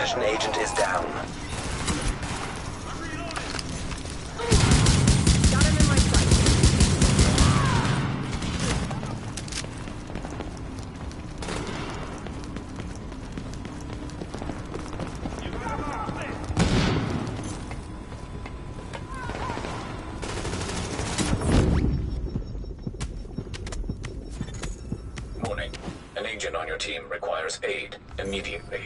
Competition agent is down. Got him in my sight. Warning. An agent on your team requires aid immediately.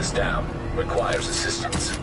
is down. Requires assistance.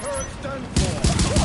turret's done for.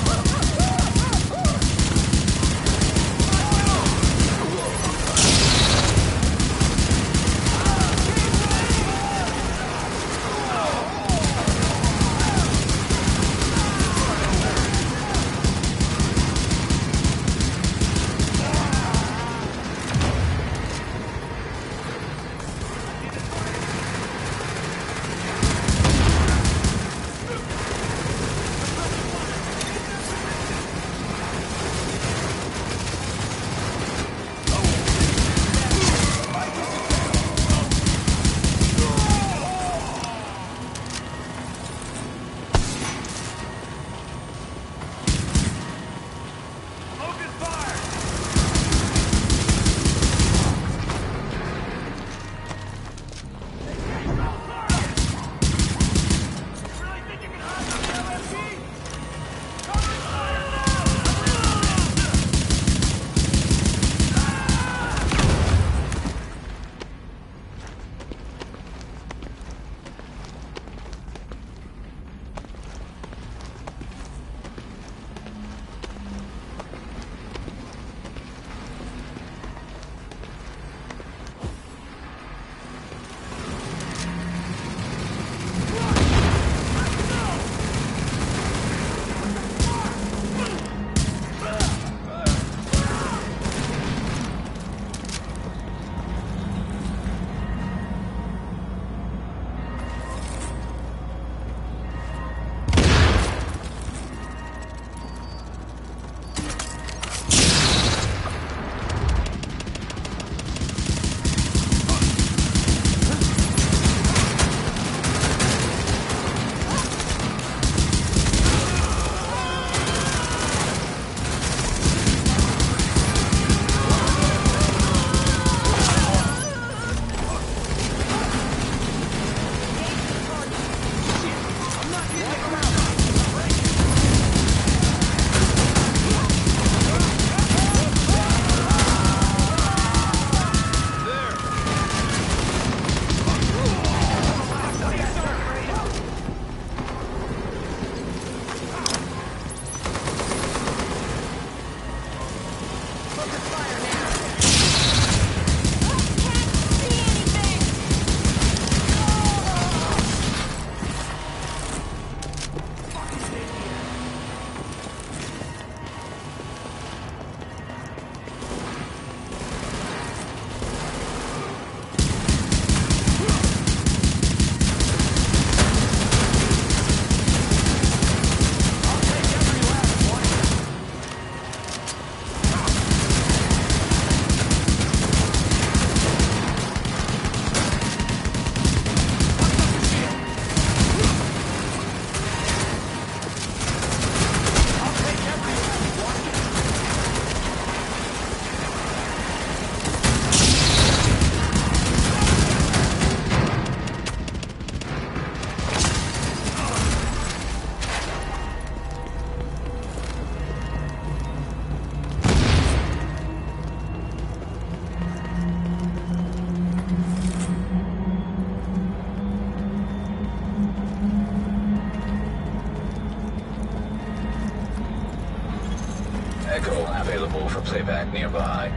Echo available for playback nearby.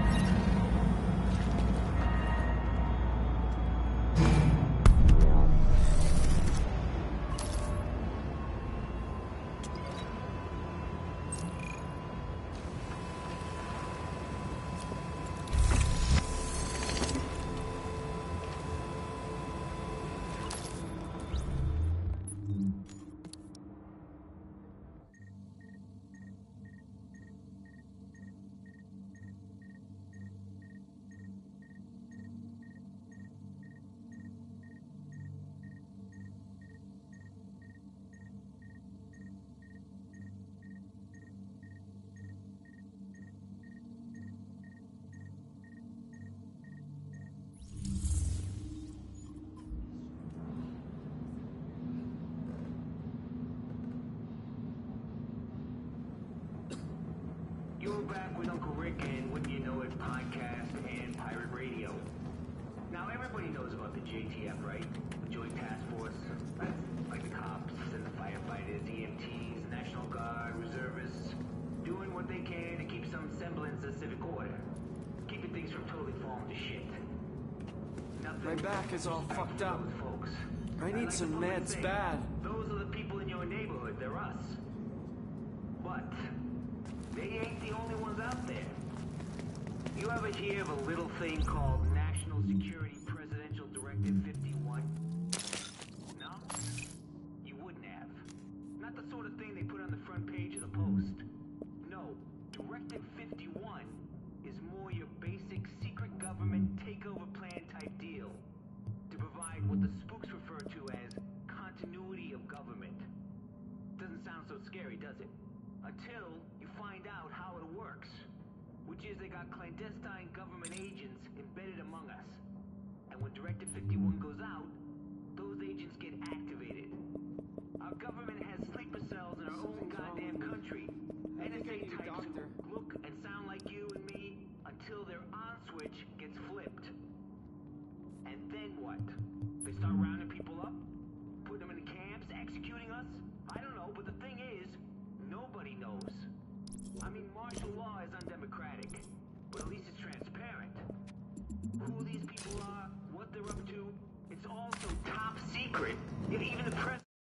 You're back with Uncle Rick and Wouldn't You Know It podcast and pirate radio. Now everybody knows about the JTF, right? The Joint Task Force. That's like the cops and the firefighters, EMTs, and that to shit. Nothing My back is all fucked up. those folks. I need some the police meds say, bad. Those are the people in your neighborhood. They're us. But they ain't the only ones out there. You ever hear of a little thing called National Security Presidential Directive 51? No? You wouldn't have. Not the sort of thing they put on the front page of the Post. No, Directive 51 is more your basic secret government takeover plan type deal to provide what the spooks refer to as continuity of government. Doesn't sound so scary, does it? Until you find out how it works. Which is they got clandestine government agents embedded among us. And when Directive 51 goes out, those agents get activated. Our government has sleeper cells in our own goddamn country. NSA types who look and sound like you and me until their on switch gets flipped. And then what? They start rounding people up? Putting them in camps? Executing us? I don't know, but the thing is, nobody knows. I mean, martial law is undemocratic, but at least it's transparent. Who these people are, what they're up to, it's all so top secret. Even the president.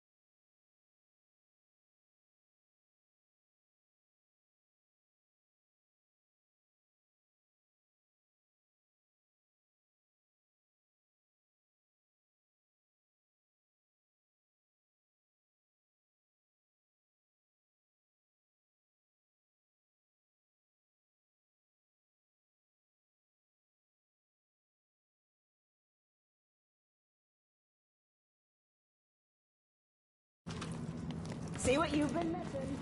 See what you've been missing.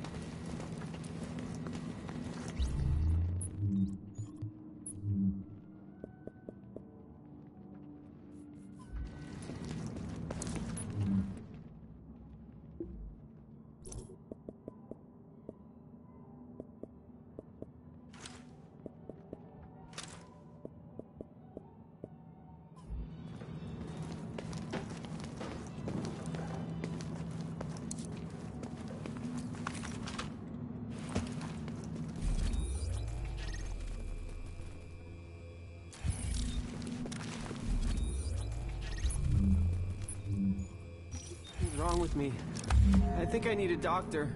What's wrong with me? I think I need a doctor.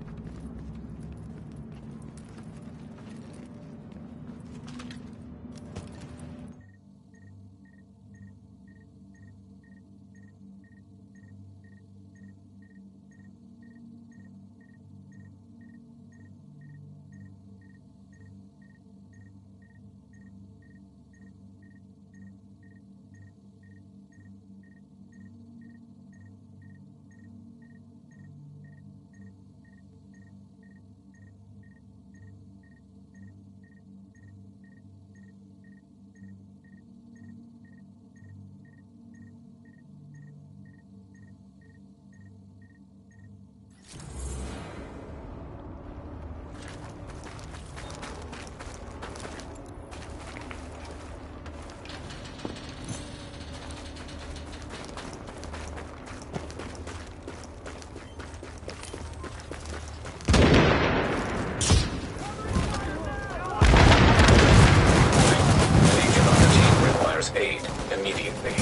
Aid immediately.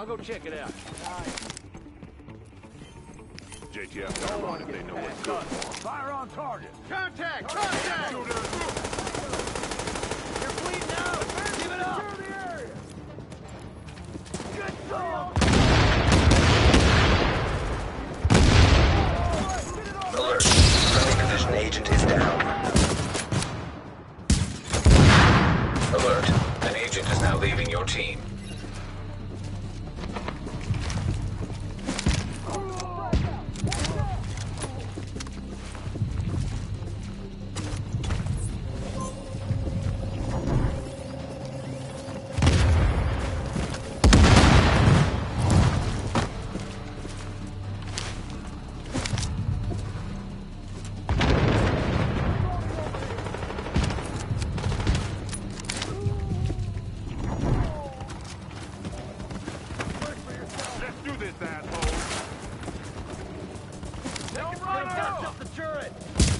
go check it out. JTF got one if they know what's good. Fire on target. Contact! Contact! You're bleeding out. Give it up. Good dog. Alert. Friendly Division agent is down. Alert. An agent is now leaving your team. Let's do this, asshole! Don't run out. Up the turret.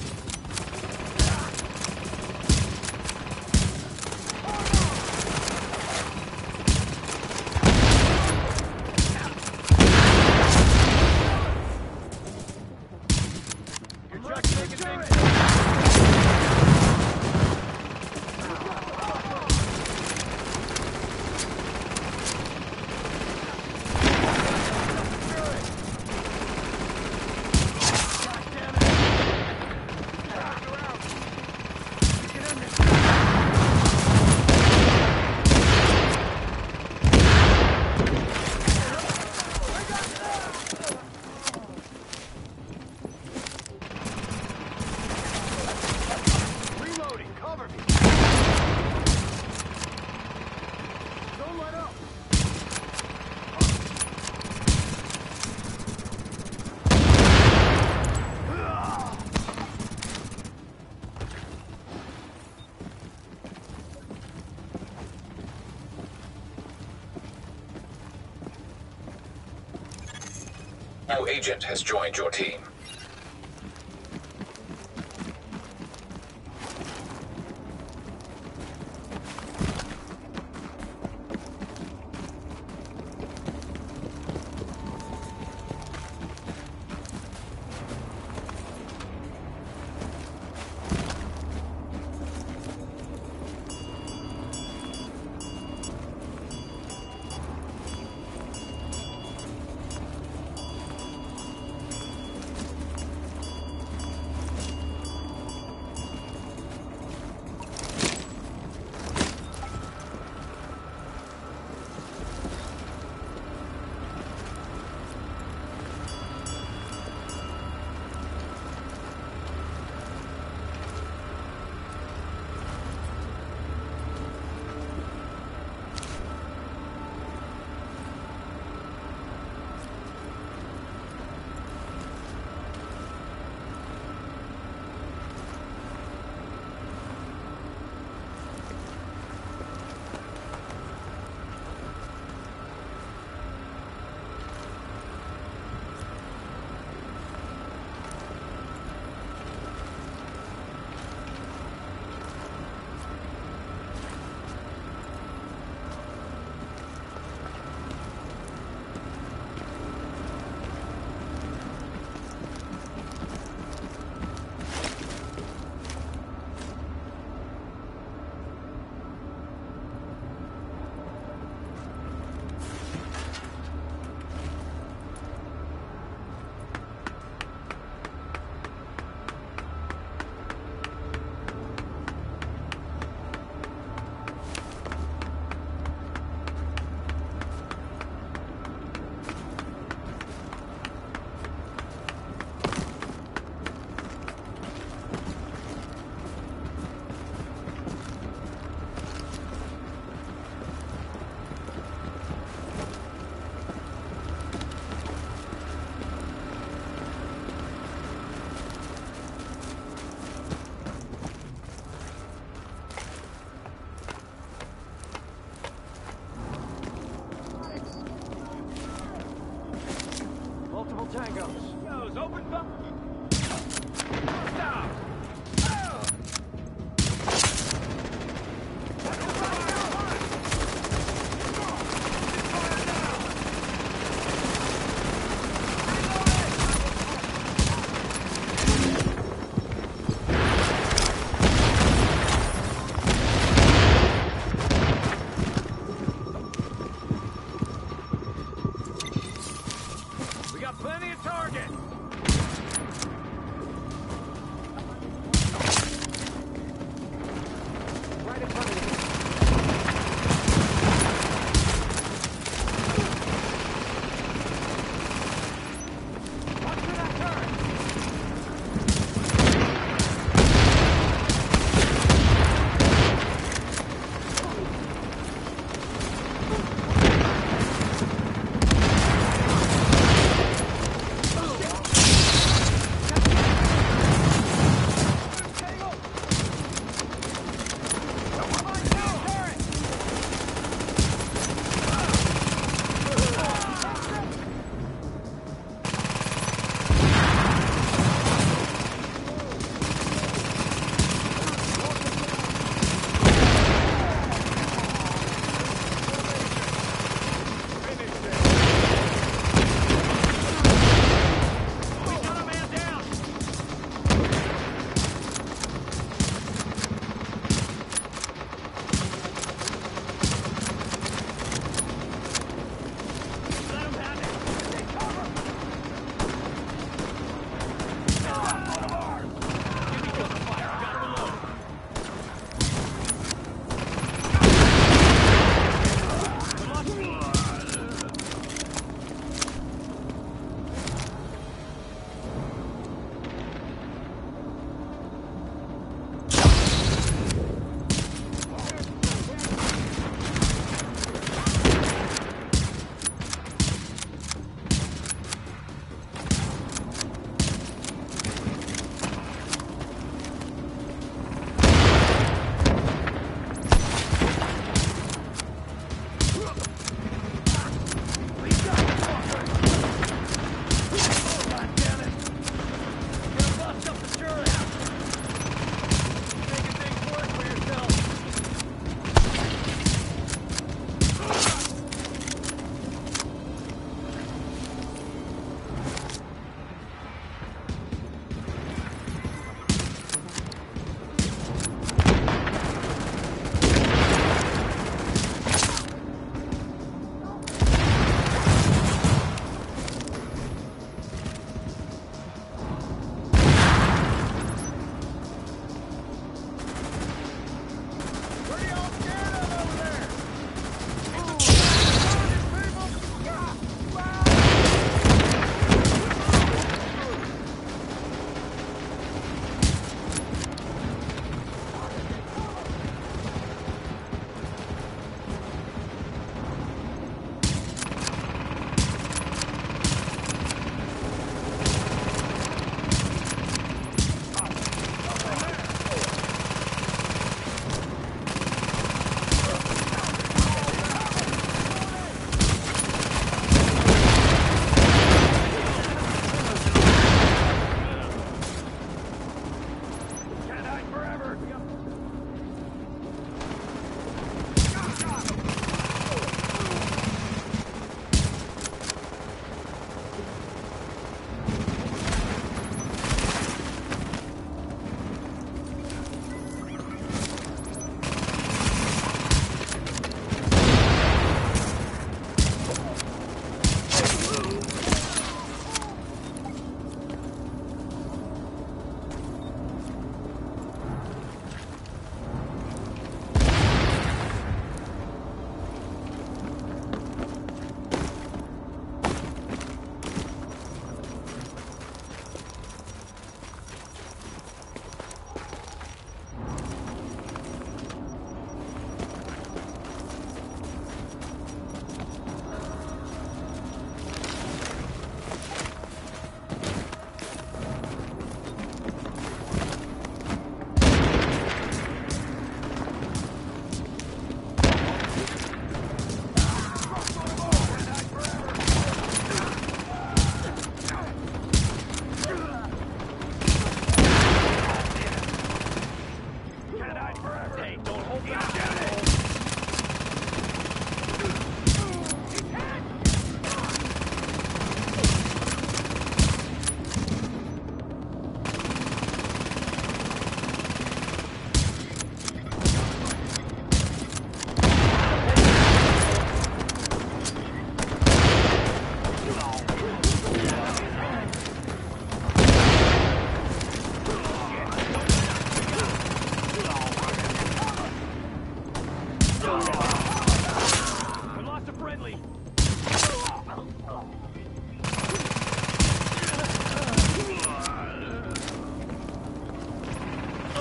Your truck's making big. Reloading, cover me. Don't let up. New agent has joined your team.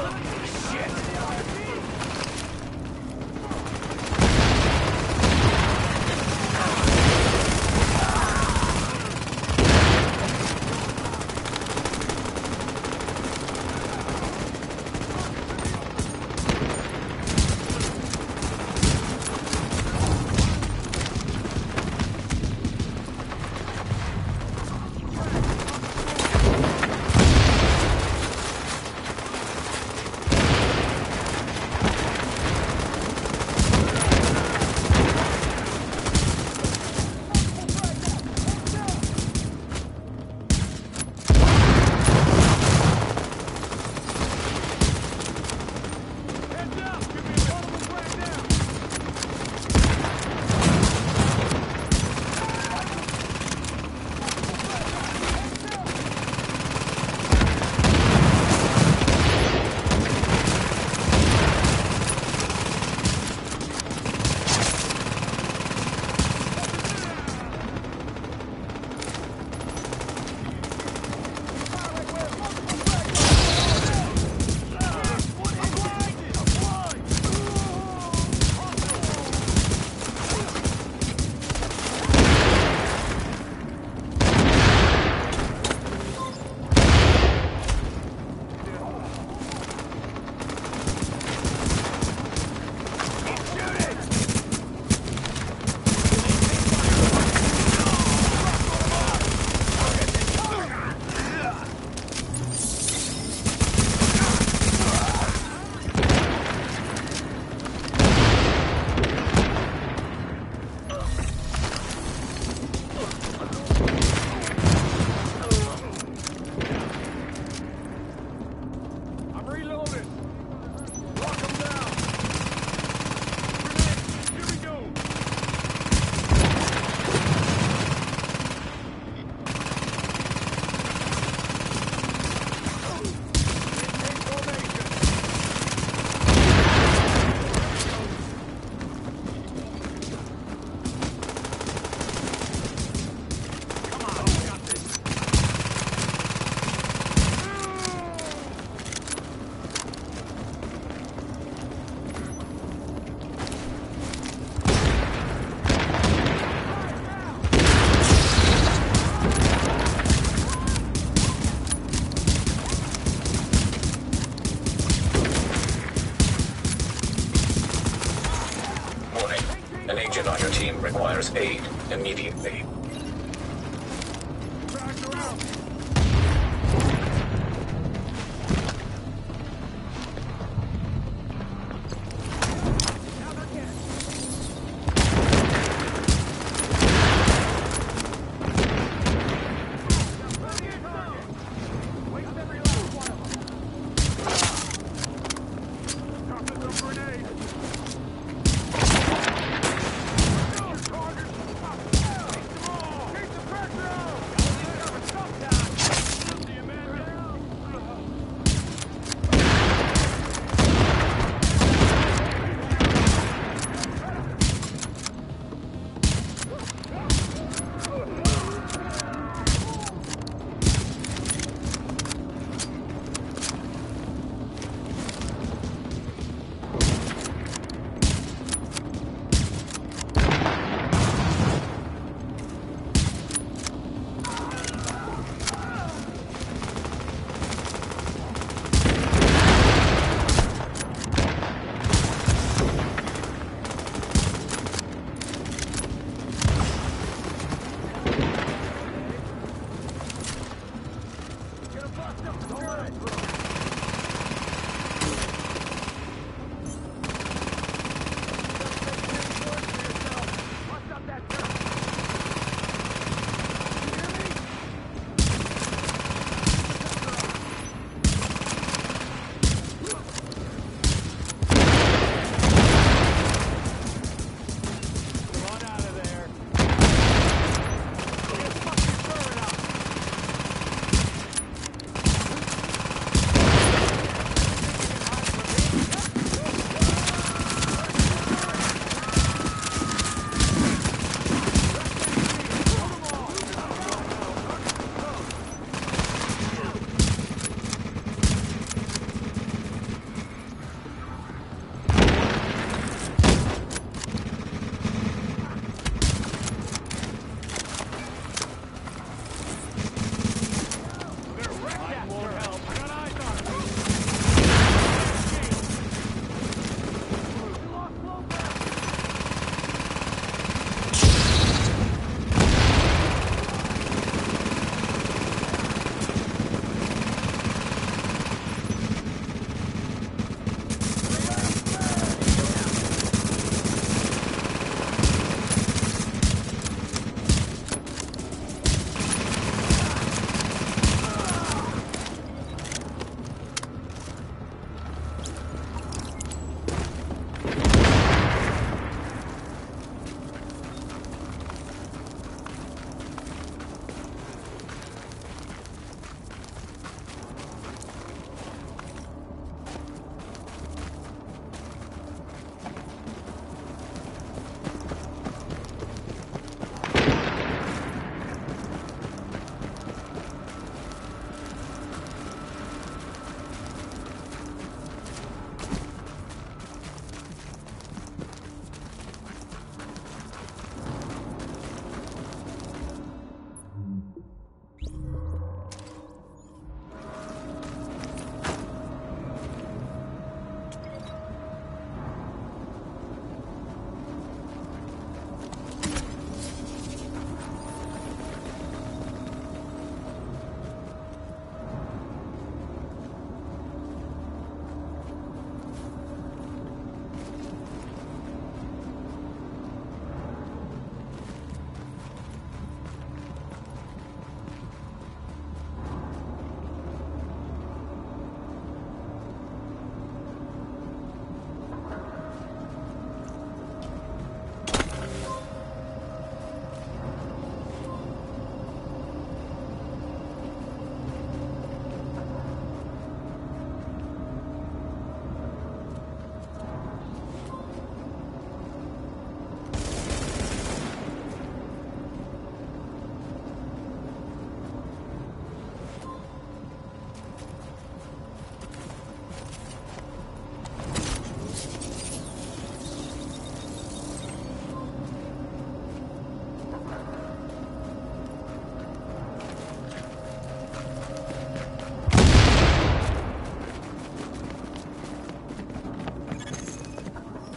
An agent on your team requires aid immediately.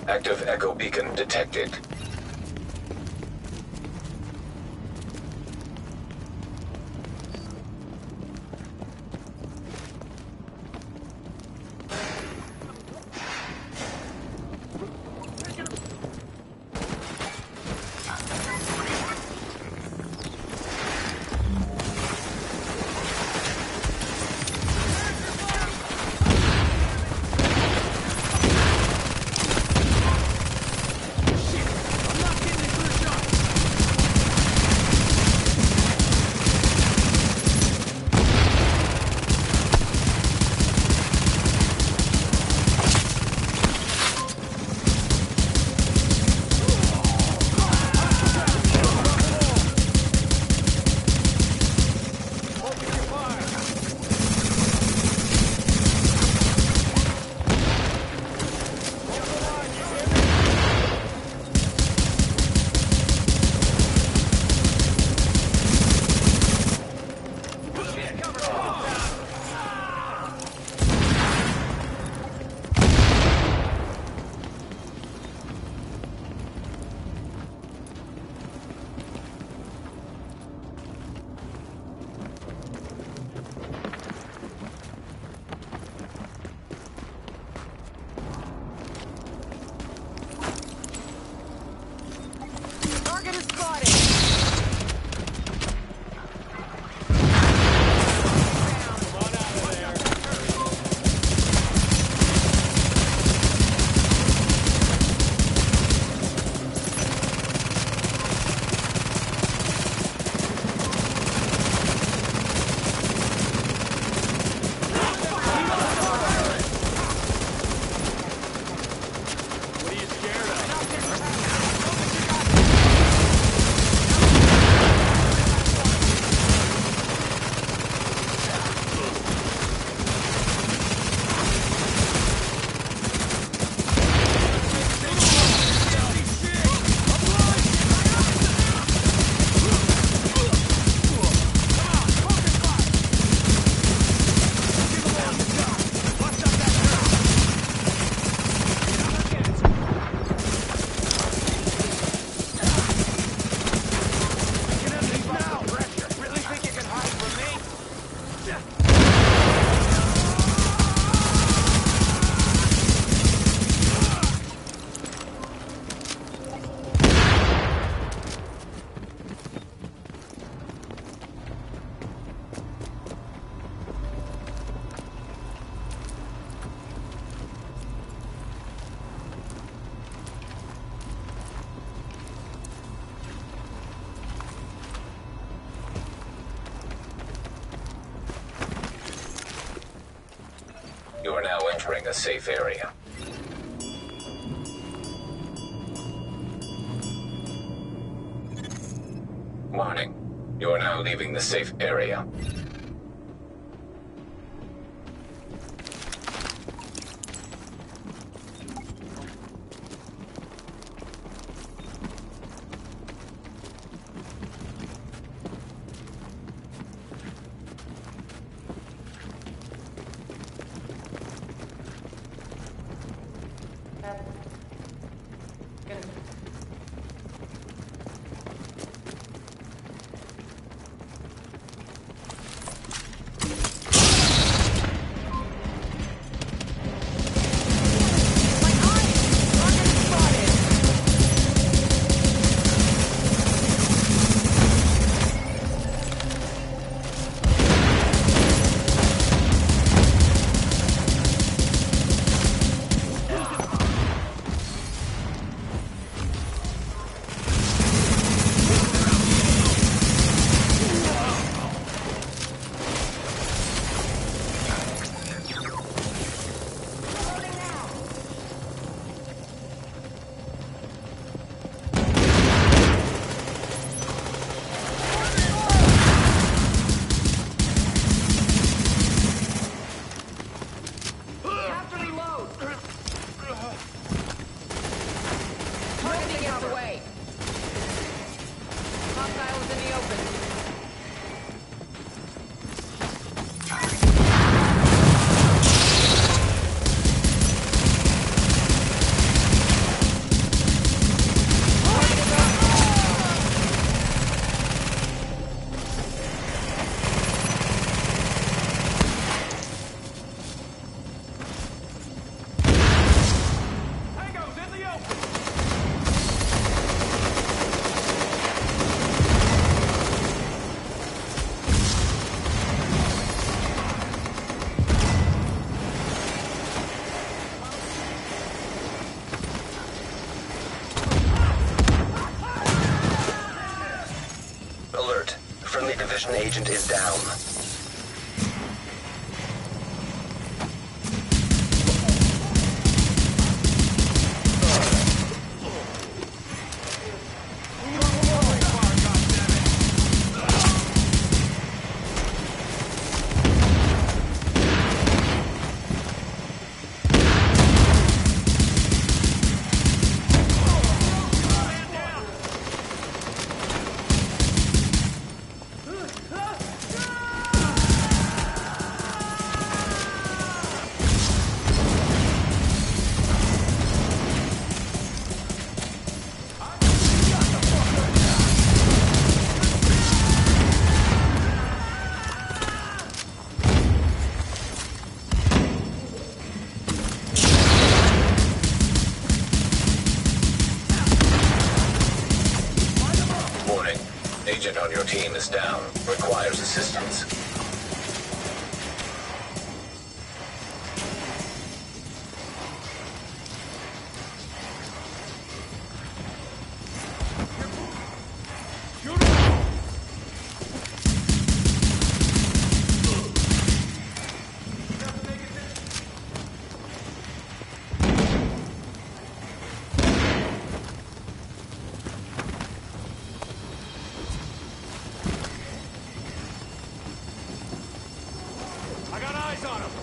Active echo beacon detected. Target is spotted! You are now entering a safe area. Warning. You are now leaving the safe area. Coalition agent is down. Agent on your team is down. Requires assistance. I got eyes on him!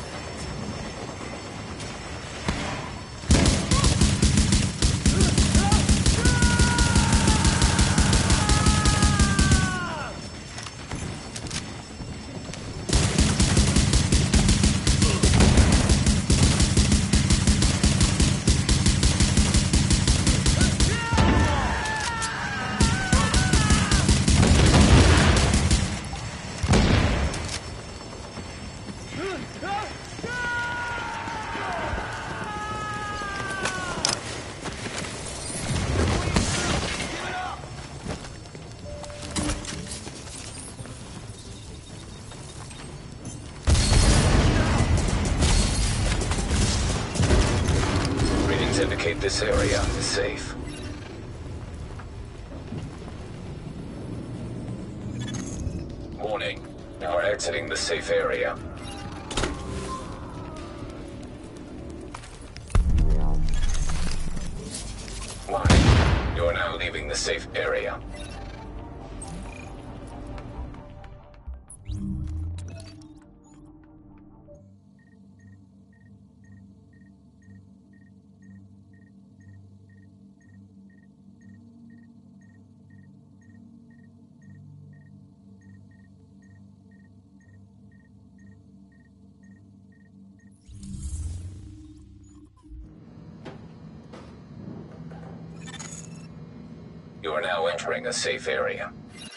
Readings indicate this area is safe. Warning. You are exiting the safe area. Warning. You are now leaving the safe area. You are now entering a safe area.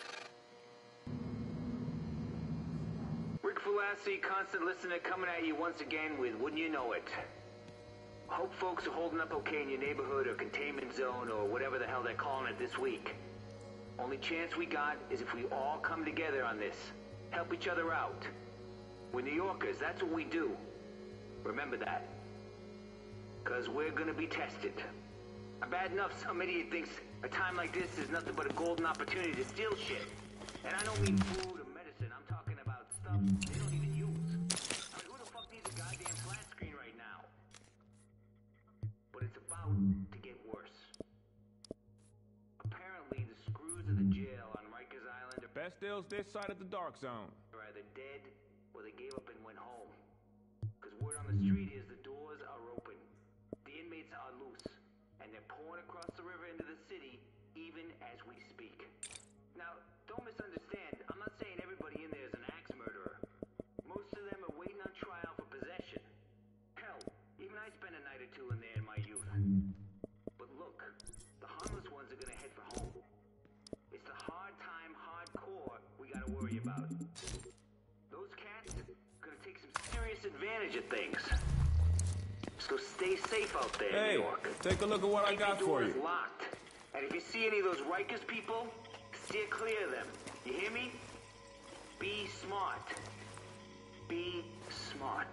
Rick Fulassi, constant listener, coming at you once again with Wouldn't You Know It. Hope folks are holding up okay in your neighborhood or containment zone or whatever the hell they're calling it this week. Only chance we got is if we all come together on this. Help each other out. We're New Yorkers, that's what we do. Remember that. 'Cause we're gonna be tested. Bad enough some idiot thinks a time like this is nothing but a golden opportunity to steal shit. And I don't mean food or medicine, I'm talking about stuff they don't even use. I mean, who the fuck needs a goddamn flat screen right now? But it's about to get worse. Apparently the screws of the jail on Rikers Island are Best deals this side of the dark zone. either dead or they gave up and went home. 'Cause word on the street is the doors are open. The inmates are loose. And they're pouring across the river into the city, even as we speak. Now, don't misunderstand. I'm not saying everybody in there is an axe murderer. Most of them are waiting on trial for possession. Hell, even I spent a night or two in there in my youth. But look, the harmless ones are gonna head for home. It's the hard time, hardcore we gotta worry about. Those cats are gonna take some serious advantage of things. So stay safe out there, Hey, New York. take a look at what I Keep got the for doors you. locked. And if you see any of those Rikers people, steer clear of them. You hear me? Be smart. Be smart.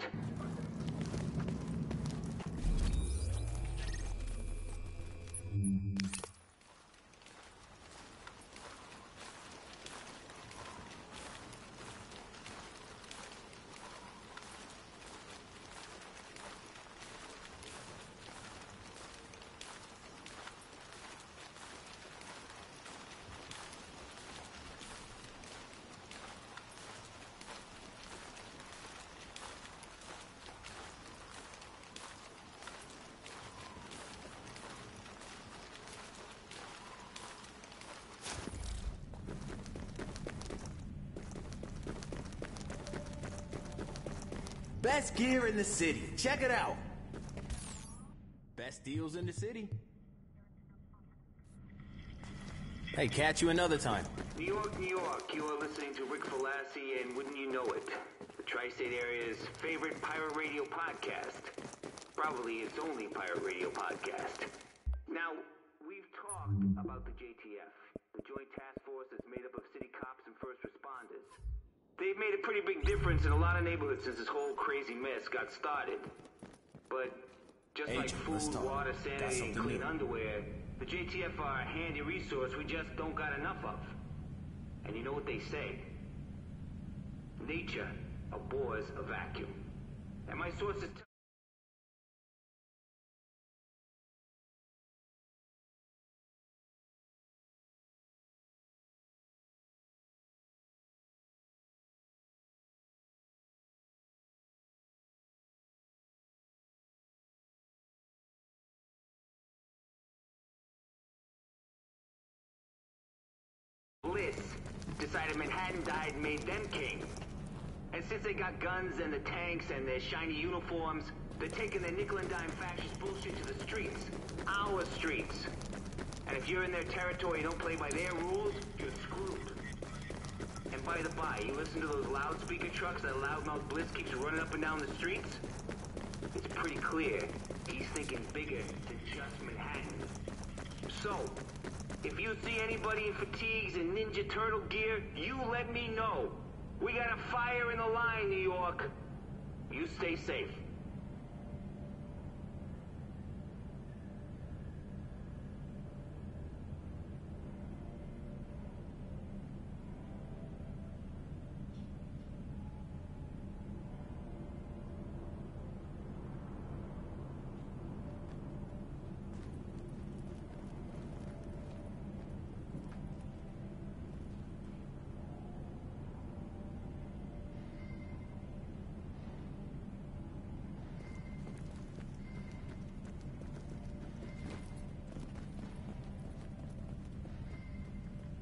Best gear in the city. Check it out. Best deals in the city. Hey, catch you another time. New York, New York. You are listening to Rick Falassi, and wouldn't you know it, the Tri-State Area's favorite pirate radio podcast. Probably its only pirate radio podcast. Now, we've talked about the JTF, the Joint Task Force that's made up of city cops and first responders. They've made a pretty big difference in a lot of neighborhoods since this whole crazy mess got started. But just like food, water, sanity, and clean underwear, the JTF are a handy resource we just don't got enough of. And you know what they say? Nature abhors a vacuum. And my sources tell Bliss decided Manhattan died and made them king. And since they got guns and the tanks and their shiny uniforms, they're taking their nickel and dime fascist bullshit to the streets. Our streets. And if you're in their territory and don't play by their rules, you're screwed. And by the by, you listen to those loudspeaker trucks that loudmouth Bliss keeps running up and down the streets? It's pretty clear he's thinking bigger than just Manhattan. So, if you see anybody in fatigues and Ninja Turtle gear, you let me know. We got a fire in the line, New York. You stay safe.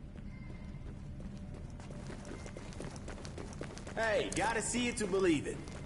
Hey, gotta see it to believe it.